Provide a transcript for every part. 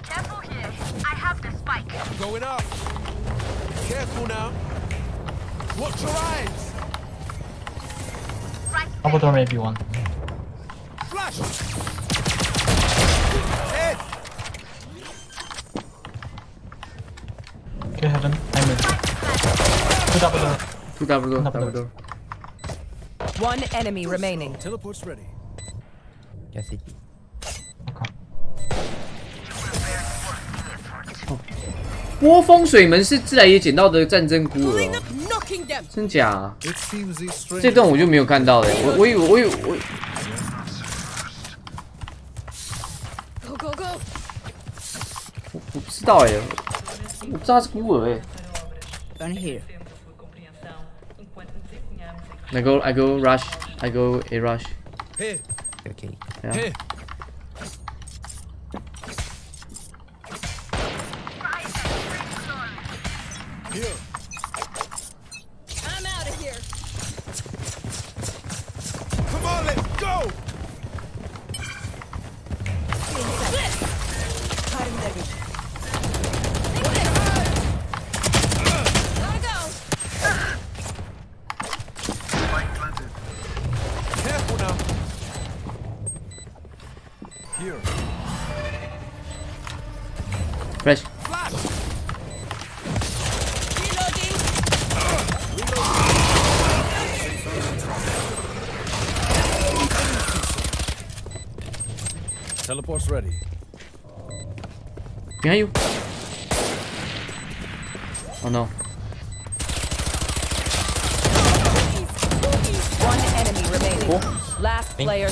Careful here. I have the spike. Going up. Careful now. Watch your eyes. Right. Double door maybe one. Flash. Head. Okay, heaven. I'm in. Two double door. Two double door. One enemy remaining. Teleport's ready. Yes, it. Okay. 波风水门是自来也捡到的战争孤儿哦， Knocking them. 真假啊？ It seems these strangers 这段我就没有看到嘞，我以为 Go go go. 我不知道哎，我不知道他是孤儿哎。 Gun here. I go rush, I go a rush. here. Okay. Yeah. Here. Here. I'm out of here. Come on, let's go. Cutting their vision. Gotta go. Careful now. Here. Flash. Flash. Reloading. Teleport's ready. Behind you. Oh no. One enemy remaining. Cool. Last player.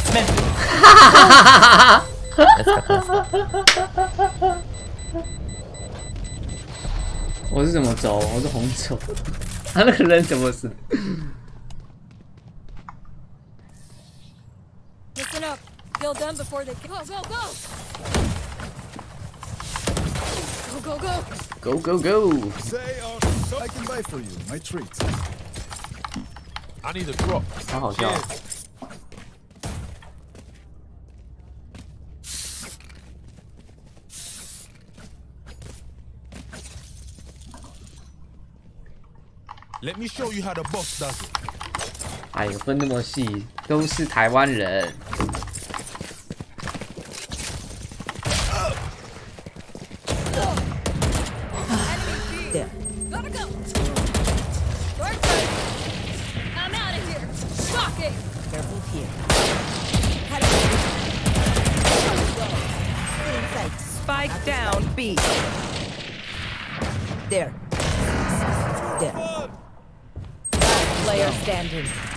Let's go. 我是怎么走？我是红走。他那个人怎么死？ Listen up. Kill them before they go go go. Go go go. Go go go! Say, I can buy for you my treat. I need a drop. 好好笑。 Let me show you how the boss does it. 哎呦，分那么细，都是台湾人。 There. Gotta go. Short cut. I'm out of here. Shocking. Careful here. Spike down B. There. There. Last player standing.